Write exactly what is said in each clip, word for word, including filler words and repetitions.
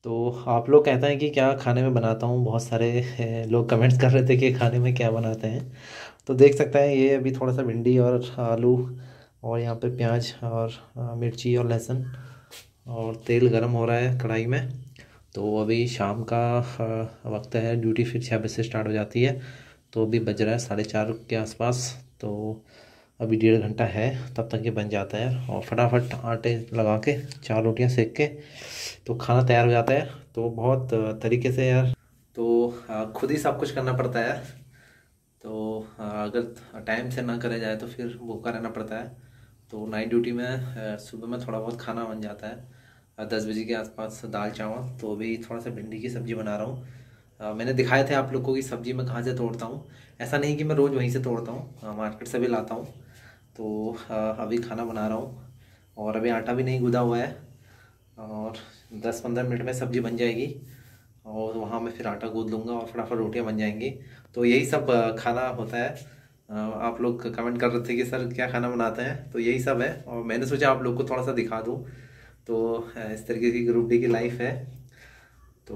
तो आप लोग कहते हैं कि क्या खाने में बनाता हूँ, बहुत सारे ए, लोग कमेंट्स कर रहे थे कि खाने में क्या बनाते हैं। तो देख सकते हैं ये अभी थोड़ा सा भिंडी और आलू और यहाँ पे प्याज और अ, मिर्ची और लहसुन और तेल गरम हो रहा है कढ़ाई में। तो अभी शाम का अ, वक्त है, ड्यूटी फिर छः बजे से स्टार्ट हो जाती है। तो अभी बज रहा है साढ़े चार के आसपास। तो अभी डेढ़ घंटा है, तब तक ये बन जाता है और फटाफट आटे लगा के चार रोटियां सेक के तो खाना तैयार हो जाता है। तो बहुत अ, तरीके से यार, तो अ, खुद ही सब कुछ करना पड़ता है। तो अ, अगर टाइम से ना करे जाए तो फिर भूखा रहना पड़ता है। तो नाइट ड्यूटी में अ, सुबह में थोड़ा बहुत खाना बन जाता है, अ, दस बजे के आसपास दाल चावल। तो अभी थोड़ा सा भिंडी की सब्ज़ी बना रहा हूँ। अ, मैंने दिखाए थे आप लोग को कि सब्ज़ी मैं कहाँ से तोड़ता हूँ। ऐसा नहीं कि मैं रोज़ वहीं से तोड़ता हूँ, मार्केट से भी लाता हूँ। तो अ, अभी खाना बना रहा हूँ और अभी आटा भी नहीं गूँधा हुआ है और दस पंद्रह मिनट में सब्ज़ी बन जाएगी और वहाँ मैं फिर आटा गूँध लूँगा और फटाफट रोटियाँ बन जाएंगी। तो यही सब अ, खाना होता है। अ, आप लोग कमेंट कर रहे थे कि सर क्या खाना बनाते हैं, तो यही सब है और मैंने सोचा आप लोग को थोड़ा सा दिखा दूँ। तो अ, इस तरीके की ग्रुप डी की लाइफ है। तो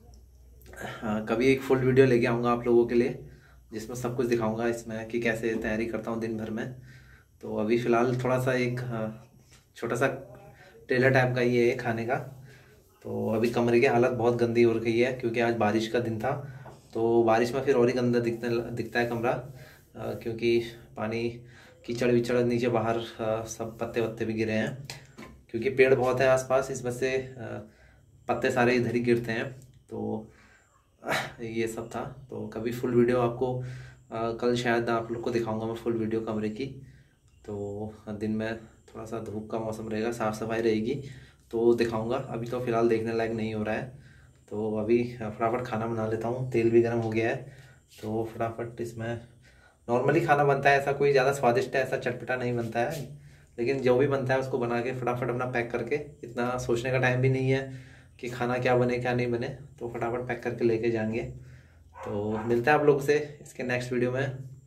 हाँ, कभी एक फुल वीडियो लेके आऊँगा आप लोगों के लिए, जिसमें सब कुछ दिखाऊंगा इसमें कि कैसे तैयारी करता हूँ दिन भर में। तो अभी फ़िलहाल थोड़ा सा एक हाँ, छोटा सा ट्रेलर टाइप का ये है खाने का। तो अभी कमरे की हालत बहुत गंदी हो रही है क्योंकि आज बारिश का दिन था। तो बारिश में फिर और ही गंदा दिखने दिखता है कमरा, अ, क्योंकि पानी कीचड़ विचड़ नीचे बाहर, अ, सब पत्ते वत्ते भी गिरे हैं क्योंकि पेड़ बहुत है आसपास, इस वजह से अ, पत्ते सारे इधर ही गिरते हैं। तो ये सब था। तो कभी फुल वीडियो आपको अ, कल शायद आप लोग को दिखाऊंगा मैं फुल वीडियो कमरे की। तो दिन में थोड़ा सा धूप का मौसम रहेगा, साफ़ सफाई रहेगी तो दिखाऊंगा। अभी तो फ़िलहाल देखने लायक नहीं हो रहा है। तो अभी फटाफट खाना बना लेता हूँ, तेल भी गर्म हो गया है। तो फटाफट इसमें नॉर्मली खाना बनता है, ऐसा कोई ज़्यादा स्वादिष्ट है, ऐसा चटपटा नहीं बनता है। लेकिन जो भी बनता है उसको बना के फटाफट अपना पैक करके, इतना सोचने का टाइम भी नहीं है कि खाना क्या बने क्या नहीं बने। तो फटाफट पैक करके लेके जाएंगे। तो मिलता है आप लोग से इसके नेक्स्ट वीडियो में।